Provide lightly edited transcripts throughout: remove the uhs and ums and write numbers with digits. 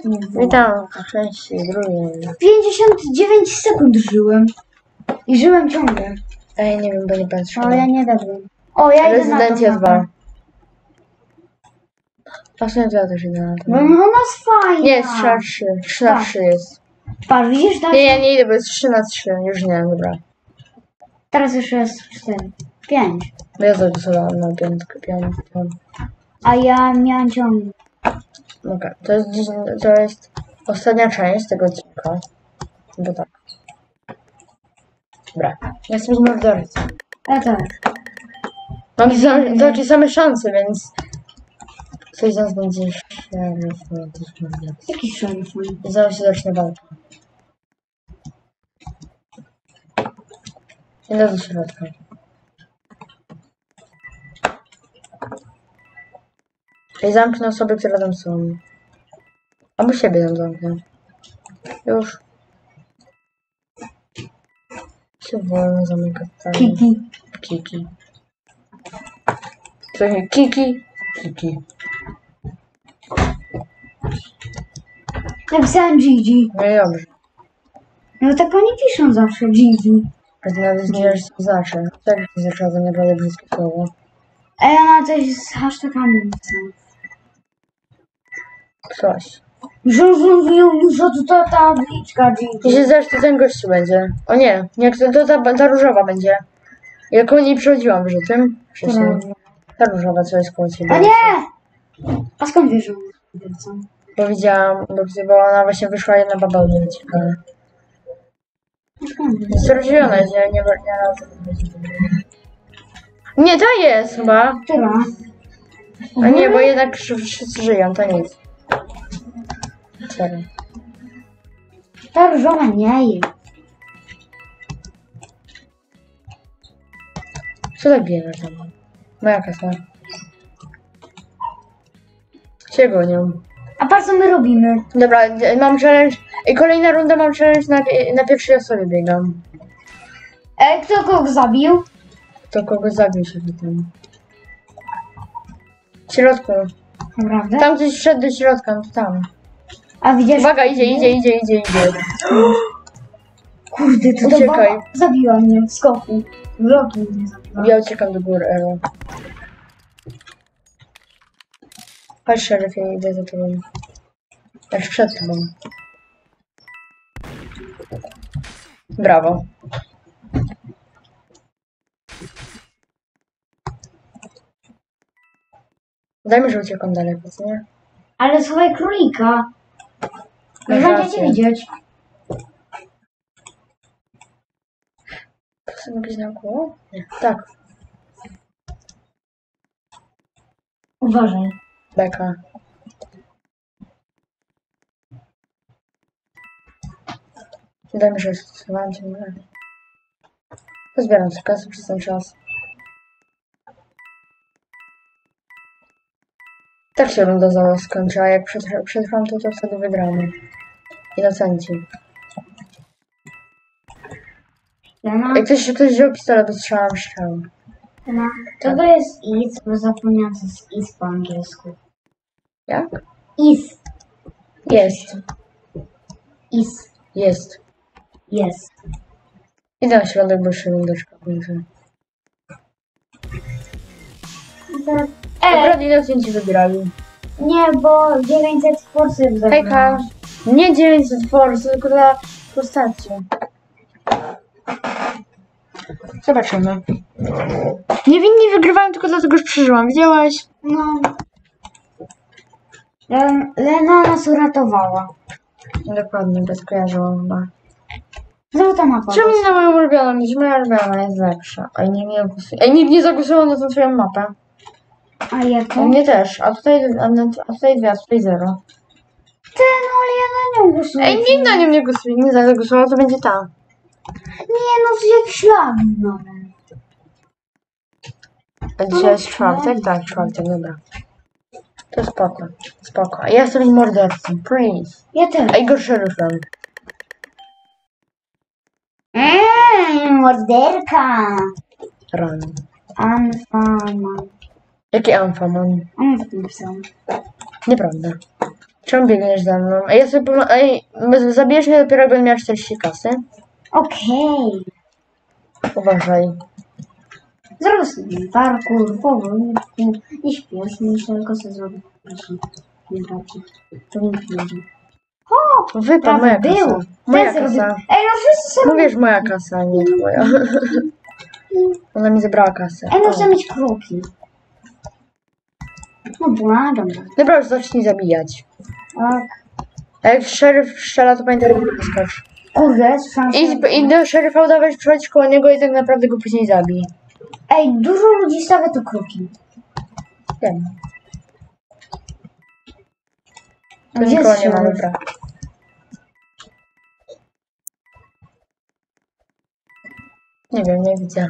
Witam w części drugiej. 59 sekund żyłem. I żyłem ciągle. A ja nie wiem, bo nie patrzę. O, ja nie dadłem. O, ja idę na Rezydencja to. 2. Właśnie to ja też idę na to. No, ona jest fajna. Nie, jest 3 na 3. 3 na 3 jest. Patrz, widzisz? Tak? Nie, ja nie idę, bo jest 3 na 3. Już nie, dobra. Teraz jeszcze jest 4. 5. Bo ja zagłosowałam na piątkę. A ja miałam ciągle. Okej, to jest ostatnia część tego odcinka. Bo tak. Dobra. Ja chcę być mordercą. Ja też. Mam takie same szanse, więc coś z nas będzie Jaki szeryf? i zaraz się zacznie walka. Idę do środka. I zamknę osoby, które tam są. Albo siebie tam zamknę. Już. Się wolno zamyka tam. Kiki. Kiki. Trochę Kiki. Kiki. Napisałem Gigi. No i dobrze. No tak oni piszą zawsze Gigi. A ty nawet nie wiesz, co znaczy. Tak zaczęła za naprawdę brzydkie słowo. A ja na coś z hashtagami napisałem. Coś. Już to ta tabliczka Gigi. Jeśli zaś to ten gościu będzie. O nie, jak to ta różowa będzie. Jak o niej przychodziłam przy tym. Wcześniej. Ta różowa, co jest koło ciebie. A nie! A skąd wiesz, że on Bo widziałam, bo ona właśnie wyszła jedna baba od niej ciekawe. Jest rozdzielona, nie nie, ta jest chyba. Która? A nie, bo jednak wszyscy żyją, to nic. Serio. Ta różowa nie jest. Co tak bierze tam? Moja kasa. Cię gonią. A patrz co my robimy. Dobra, mam challenge. I kolejna runda mam challenge na pierwszej osobie biegam. Kto kogo zabił? To kogoś zabił się tam. W środku. Naprawdę? Tam ktoś wszedł do środka, no to tam. A widzisz? Uwaga, idzie. Kurde, to Uciekaj. baba zabiła mnie w skoku. W roki mnie zabiła. Ja uciekam do góry, Elo. Chodź, szeryf, ja idę za tobą. Aż przed tobą. Brawo. Dajmy, że uciekam daleko, co nie? Ale słuchaj królika. Masz Nie rację. będziecie widzieć. To są jakieś naokoło? Nie. Tak. Uważaj. Beka. Dajmy, że stosowałam się na razie. Pozbieram sobie kasę przez ten czas. Tak się runda zaraz skończy, a jak przetrwam to wtedy wygramy. Inocenci. Lena, Jak ktoś wziął pistolet, to strzelam strzał. Lena, to jest is, bo zapomniałam co jest is po angielsku. Jak? Is. Jest. Is. Jest. Jest. Idę na środek, bo jeszcze rundeczka kończy. Akurat inocenci wygrali. Nie, bo 900 forsów Hejka. Nie 900 force, tylko dla postaci. Zobaczymy. Niewinni wygrywają tylko dlatego, że przeżyłam. Widziałaś? No. Lena nas uratowała. Dokładnie, bez skojarzyłam chyba. Złota mapa. Czemu nie na moją ulubioną? Mieć moja ulubiona jest lepsza. Ej, nikt nie zagłosował na tą twoją mapę. A jaką? A mnie też. A tutaj dwie, a tutaj 0. Ty, no ale ja na nią głosuję. Ej, nikt na nią nie głosuje. Nie zagłosował, to będzie ta. Nie, no to jakiś lag nowy. A dzisiaj jest czwartek? Tak, czwartek, dobra. To spoko. Spoko. A ja jestem mordercą. Please. Ja też. A Igor szeryfem. Morderka. Ran. Anfama. Jaki amfaman? A nie tak napisałam. Nieprawda. Czemu biegniesz za mną? A ja sobie ej, zabijesz mnie dopiero jak będę miała 40 kasy. Okej. Uważaj. Zrobię sobie parkour, powolutku. Nie śpiesz, myślę, tylko sobie zrobię. Proszę. Nie bardziej. To nie będzie. O! Wypadł moja Prawie kasa. było. Moja Też zrobię. kasa. Ej, no wszyscy sobie... No wiesz, moja kasa, nie twoja. Ona mi zabrała kasę. Ej, no chcę mieć kruki. No błagam. Dobra, już zacznij zabijać. Tak. A jak szeryf strzela, to pamiętaj, że nie skocz. Kurde, słyszałam... I do szeryfa udawać przychodzić koło niego i tak naprawdę go później zabij. Ej, dużo ludzi stawia tu kruki. Wiem. To Gdzie nikogo jest nie ma, szeryf? dobra. Nie wiem, nie widzę.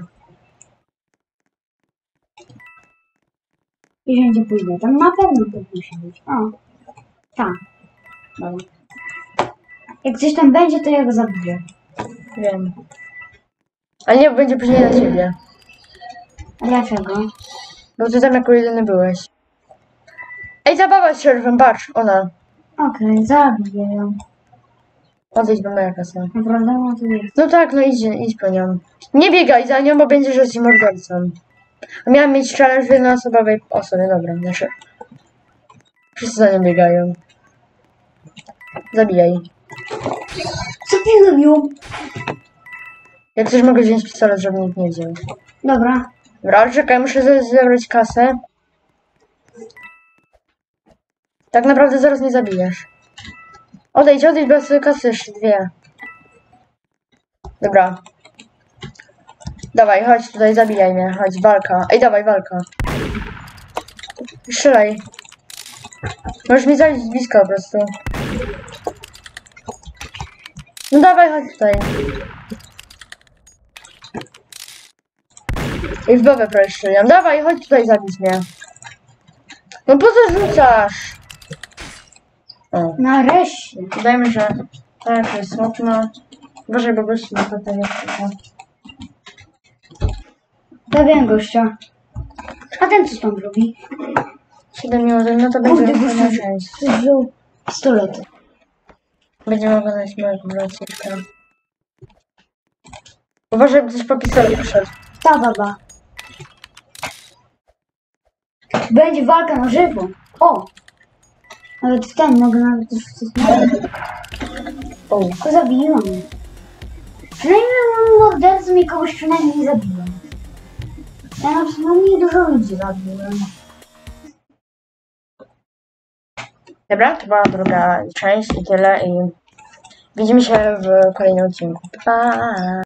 I wszędzie pójdę. Tam na pewno to musi być. O. Tak. Dobra. Jak coś tam będzie, to ja go zabiję. Wiem. Ale nie, będzie później na ciebie. A dlaczego? Bo ty tam jako jedyny byłeś. Ej, zabawa z szeryfem, patrz, ona. Okej, zabiję ją. Odejdź, bo moja kasa. Naprawdę? No to jest. No tak, no idź po nią. Nie biegaj za nią, bo będziesz z mordercą. Miałam mieć challenge w jednoosobowej osobie, dobra, znaczy. Wszyscy za nią biegają. Zabijaj. Zabiłem ją! Jak coś mogę wziąć pistolet, żeby nikt nie wziął. Dobra. Dobra, ale czekaj, muszę zebrać kasę. Tak naprawdę zaraz nie zabijesz. Odejdź, bez kasy jeszcze dwie. Dobra. Dawaj, chodź tutaj, zabijaj mnie, chodź, walka. Ej, dawaj, walka. Strzelaj. Możesz mi zabić z bliska po prostu. No dawaj, chodź tutaj. I w głowę prawie strzeliłam. Dawaj, chodź tutaj, zabić mnie. No po co rzucasz? O. Nareszcie. Dajmy, że tak, jest smutno. Uważaj, bo gości na to nie chce. Zabiłem gościa. A ten co tam robi? 7 minut, no to Kurde, będzie gościu na część. wziął pistolet. Będziemy oglądać mojego braciszka. Uważaj, by coś po pistolet poszedł. Ta baba. Będzie walka na żywo. O! Nawet w ten mogę nawet też O. tylko zabiłam. Przynajmniej mam mordercą i kogoś przynajmniej zabiłem. Ja na przynajmniej dużo ludzi zabiłem. Dobra, to była druga część i tyle. I widzimy się w kolejnym odcinku. Pa!